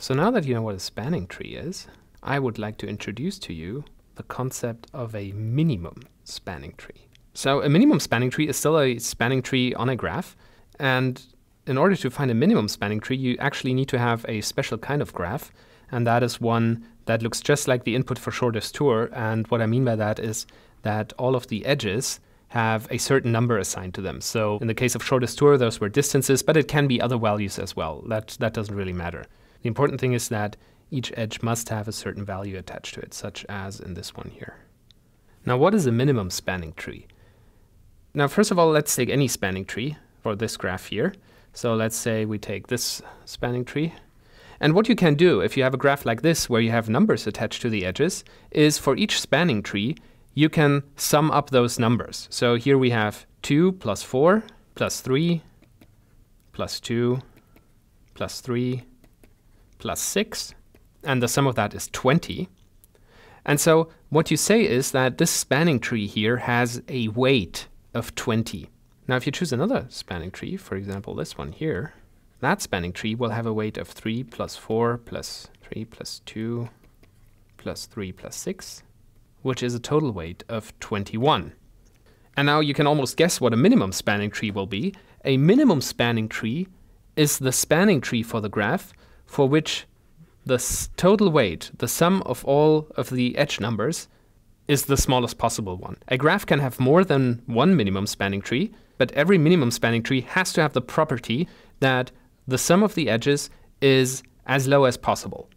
So now that you know what a spanning tree is, I would like to introduce to you the concept of a minimum spanning tree. So a minimum spanning tree is still a spanning tree on a graph, and in order to find a minimum spanning tree, you actually need to have a special kind of graph, and that is one that looks just like the input for shortest tour. And what I mean by that is that all of the edges have a certain number assigned to them. So in the case of shortest tour, those were distances, but it can be other values as well. That doesn't really matter. The important thing is that each edge must have a certain value attached to it, such as in this one here. Now, what is a minimum spanning tree? Now, first of all, let's take any spanning tree for this graph here. So let's say we take this spanning tree. And what you can do if you have a graph like this where you have numbers attached to the edges is for each spanning tree, you can sum up those numbers. So here we have 2 plus 4 plus 3 plus 2 plus 3 plus 6. And the sum of that is 20. And so what you say is that this spanning tree here has a weight of 20. Now, if you choose another spanning tree, for example, this one here, that spanning tree will have a weight of 3 plus 4 plus 3 plus 2 plus 3 plus 6, which is a total weight of 21. And now you can almost guess what a minimum spanning tree will be. A minimum spanning tree is the spanning tree for the graph for which the total weight, the sum of all of the edge numbers, is the smallest possible one. A graph can have more than one minimum spanning tree, but every minimum spanning tree has to have the property that the sum of the edges is as low as possible.